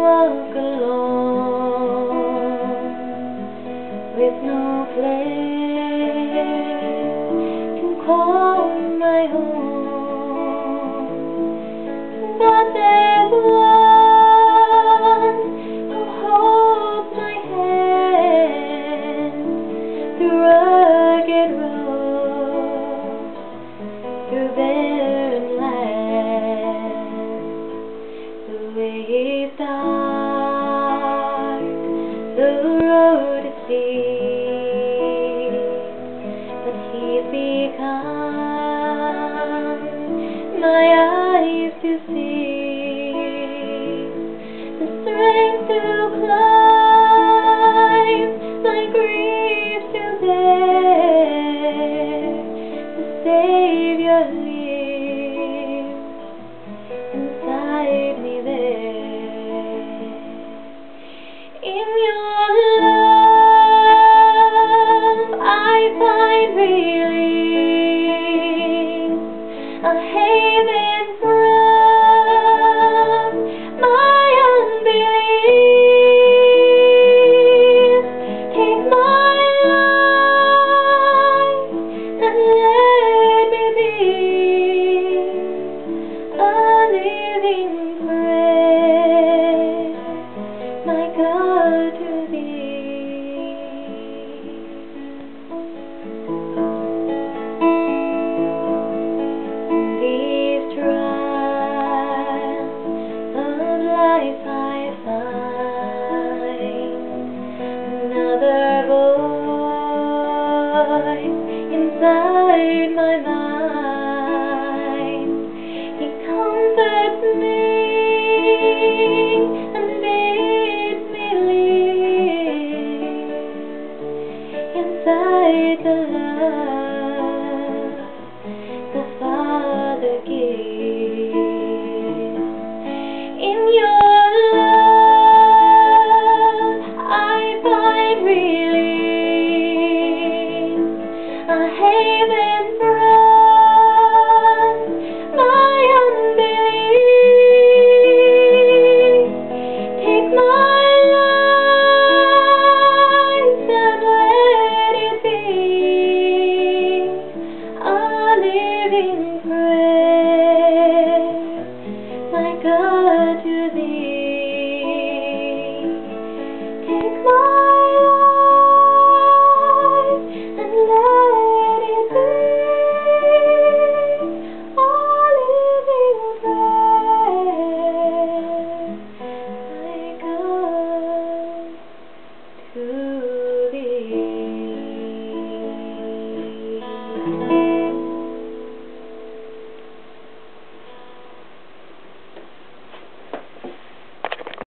walk alone with no place to call my home. But there's one who holds my hand through rugged roads, through barren lands. The way is dark, the road is steep, but He's become my eyes to see, the strength to climb.